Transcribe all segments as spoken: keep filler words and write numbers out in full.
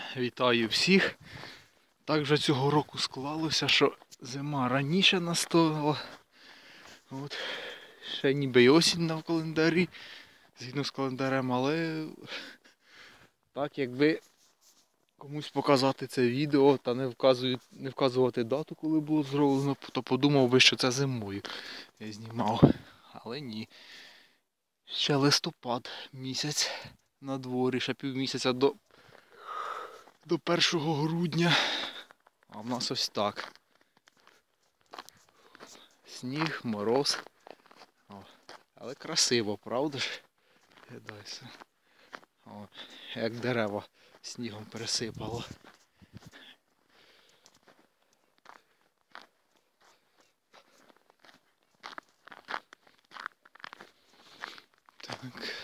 Вітаю всіх. Так вже цього року склалося, що зима раніше настала. От. Ще ніби й осінь на календарі, згідно з календарем, але так якби комусь показати це відео та не, вказую, не вказувати дату, коли було зроблено, то подумав би, що це зимою я знімав. Але ні. Ще листопад місяць на дворі, ще півмісяця до до першого грудня. А в нас ось так. Сніг, мороз. О, але красиво, правда ж? Глядайся. О, як дерева снігом пересипало. Так.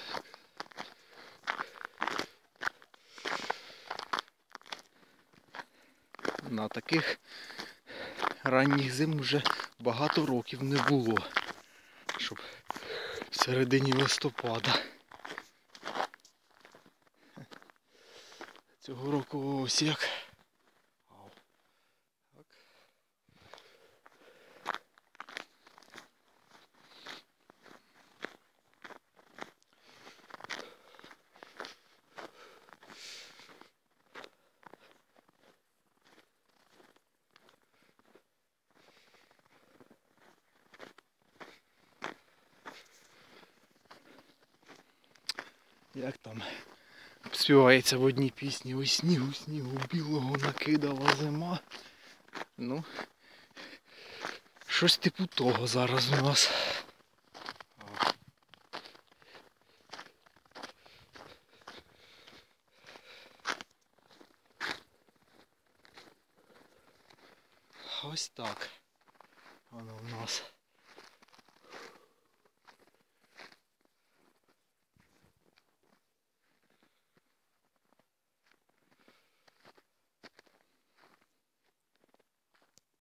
На таких ранніх зим вже багато років не було, щоб в середині листопада. Цього року ось як. Так. Як там співається в одній пісні: ось снігу, снігу білого накидала зима. Ну, щось типу того зараз у нас. Ось так воно у нас.